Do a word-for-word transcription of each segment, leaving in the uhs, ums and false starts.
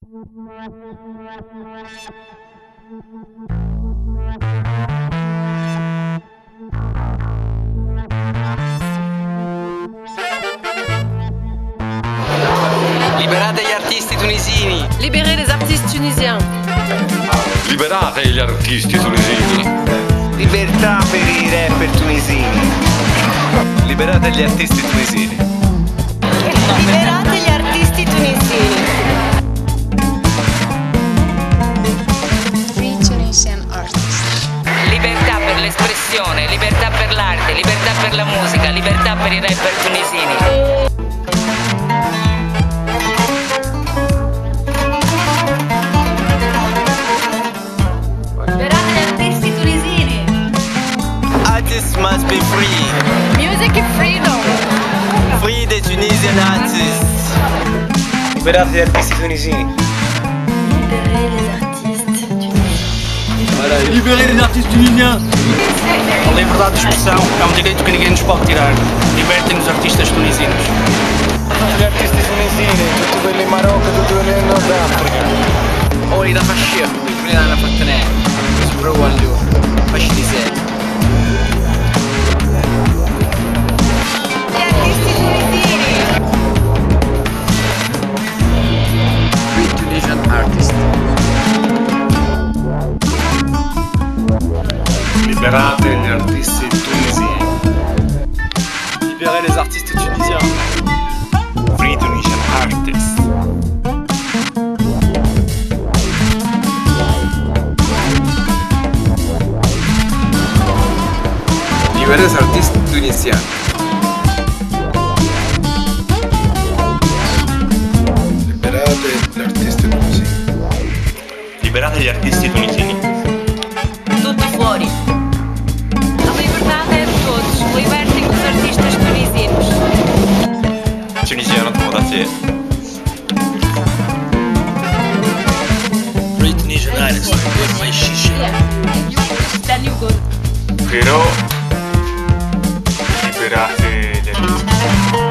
Liberate gli artisti tunisini! Libérez les artistes tunisiens! Liberate gli artisti tunisini! Libertà per i rapper tunisini! Liberate gli artisti tunisini! Liberate gli artisti tunisini! Free Tunisian artists. Libertà per l'espressione, libertà per l'arte, libertà per la musica, libertà per i rapper tunisini. Artists must be free. Music and freedom. Free the Tunisian artists. Liberate gli artisti tunisini. Libérez les artistes tunisiens! A liberdade de expressão é um direito que ninguém nos pode tirar. Libertem os artistas tunisinos. Gli artisti tunisini, tutti quelli in Marocco, tutti quelli in Nord Africa. Ori da fascia, quelli da fattanè. Si prova a loro. Fasci di sé. Gli artisti tunisini! Free Tunisian artists. Liberate gli artisti tunisini! Libérez les artistes tunisiens! Free Tunisian artists! Liberate les artistes tunisiens! Liberate gli artisti tunisini! Liberate gli artisti tunisini! Tutti fuori! A liberdade é de todos, libertem os artistas tunisinos. Tunisiano come Free Tunisian artists. With my shisha. Then you go. Però liberate gli artisti.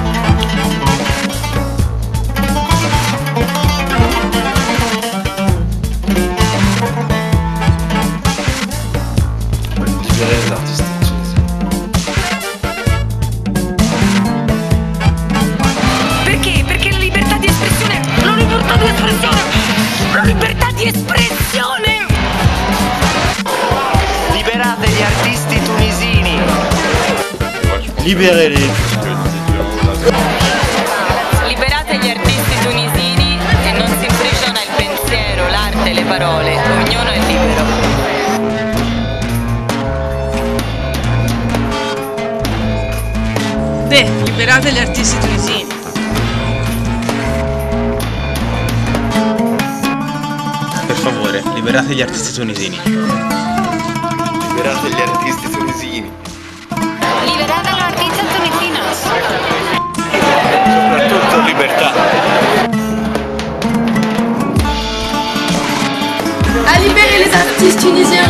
Liberate gli artisti tunisini! Perché? Perché la libertà di espressione, la libertà di espressione, la libertà di espressione! Liberate gli artisti tunisini! Libérez-les! Liberate gli artisti tunisini e non si imprigiona il pensiero, l'arte, le parole. Ognuno è libero. Beh, liberate gli artisti tunisini! Per favore, liberate gli artisti tunisini! Liberate gli artisti tunisini! Liberate los artistas tunisinos. Soprattutto libertà! À libérer les artistes tunisiens.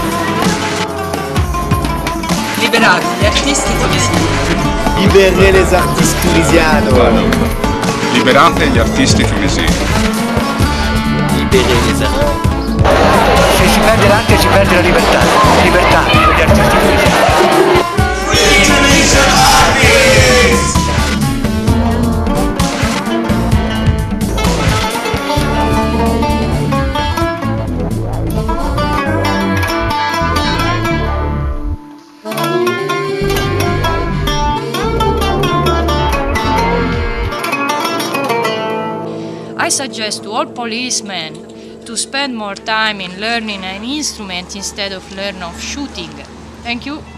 Liberate gli artisti tunisini! Liberate les artistes tunisianos! Liberate gli artisti tunisini! Liberate les artistes! Se si perde l'arte si perde la libertà! Libertà per gli artisti tunisini! Free Tunisian artists! I suggest to all policemen to spend more time in learning an instrument instead of learning of shooting. Thank you.